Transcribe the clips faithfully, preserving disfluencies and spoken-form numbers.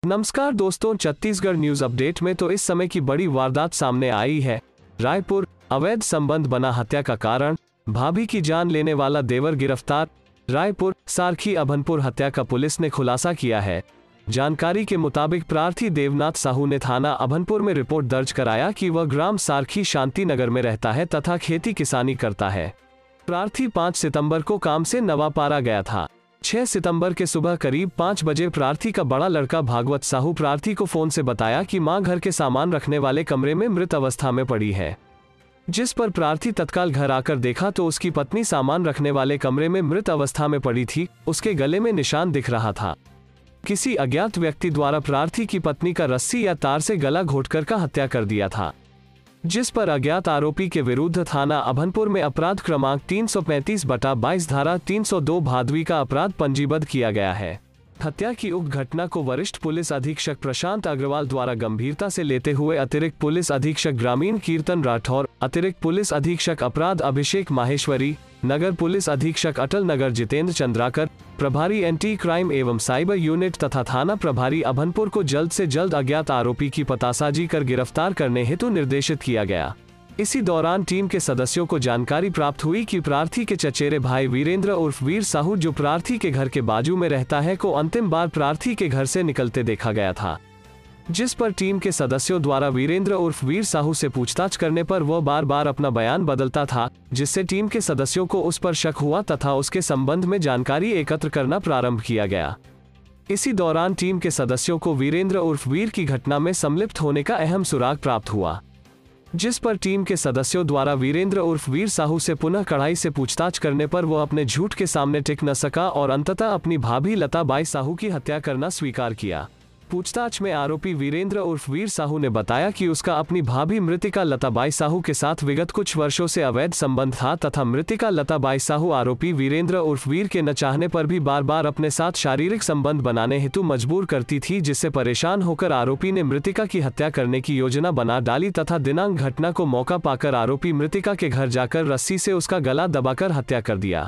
नमस्कार दोस्तों, Chhattisgarh news update में तो इस समय की बड़ी वारदात सामने आई है। रायपुर, अवैध संबंध बना हत्या का कारण, भाभी की जान लेने वाला देवर गिरफ्तार। रायपुर सारखी अभनपुर हत्या का पुलिस ने खुलासा किया है। जानकारी के मुताबिक प्रार्थी देवनाथ साहू ने थाना अभनपुर में रिपोर्ट दर्ज कराया कि वह ग्राम सारखी शांति नगर में रहता है तथा खेती किसानी करता है। प्रार्थी पाँच सितंबर को काम से नवापारा गया था। छह सितंबर के सुबह करीब पाँच बजे प्रार्थी का बड़ा लड़का भागवत साहू प्रार्थी को फोन से बताया कि मां घर के सामान रखने वाले कमरे में मृत अवस्था में पड़ी है। जिस पर प्रार्थी तत्काल घर आकर देखा तो उसकी पत्नी सामान रखने वाले कमरे में मृत अवस्था में पड़ी थी। उसके गले में निशान दिख रहा था। किसी अज्ञात व्यक्ति द्वारा प्रार्थी की पत्नी का रस्सी या तार से गला घोटकर का हत्या कर दिया था, जिस पर अज्ञात आरोपी के विरुद्ध थाना अभनपुर में अपराध क्रमांक तीन सौ पैंतीस बटा बाईस धारा तीन सौ दो भादवी का अपराध पंजीबद्ध किया गया है। हत्या की उक्त घटना को वरिष्ठ पुलिस अधीक्षक प्रशांत अग्रवाल द्वारा गंभीरता से लेते हुए अतिरिक्त पुलिस अधीक्षक ग्रामीण कीर्तन राठौर, अतिरिक्त पुलिस अधीक्षक अपराध अभिषेक माहेश्वरी, नगर पुलिस अधीक्षक अटल नगर जितेंद्र चंद्राकर, प्रभारी एंटी क्राइम एवं साइबर यूनिट तथा थाना प्रभारी अभनपुर को जल्द से जल्द अज्ञात आरोपी की पतासाजी कर गिरफ्तार करने हेतु निर्देशित किया गया। इसी दौरान टीम के सदस्यों को जानकारी प्राप्त हुई कि प्रार्थी के चचेरे भाई वीरेंद्र उर्फ वीर साहू, जो प्रार्थी के घर के बाजू में रहता है, को अंतिम बार प्रार्थी के घर से निकलते देखा गया था। जिस पर टीम के सदस्यों द्वारा वीरेंद्र उर्फ वीर साहू से पूछताछ करने पर वह बार बार अपना बयान बदलता था, जिससे टीम के सदस्यों को उस पर शक हुआ तथा उसके संबंध में जानकारी एकत्र करना प्रारंभ किया गया। इसी दौरान टीम के सदस्यों को वीरेंद्र उर्फ वीर की घटना में संलिप्त होने का अहम सुराग प्राप्त हुआ, जिस पर टीम के सदस्यों द्वारा वीरेंद्र उर्फ वीर साहू से पुनः कड़ाई से पूछताछ करने पर वह अपने झूठ के सामने टिक न सका और अंततः अपनी भाभी लता बाई साहू की हत्या करना स्वीकार किया। पूछताछ में आरोपी वीरेंद्र उर्फ वीर साहू ने बताया कि उसका अपनी भाभी मृतिका लताबाई साहू के साथ विगत कुछ वर्षों से अवैध संबंध था तथा मृतिका लताबाई साहू आरोपी वीरेंद्र उर्फ वीर के न चाहने पर भी बार बार अपने साथ शारीरिक संबंध बनाने हेतु मजबूर करती थी, जिससे परेशान होकर आरोपी ने मृतिका की हत्या करने की योजना बना डाली तथा दिनांक घटना को मौका पाकर आरोपी मृतिका के घर जाकर रस्सी से उसका गला दबाकर हत्या कर दिया।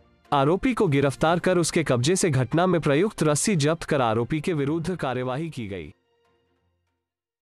आरोपी को गिरफ्तार कर उसके कब्जे से घटना में प्रयुक्त रस्सी जब्त कर आरोपी के विरुद्ध कार्यवाही की गई।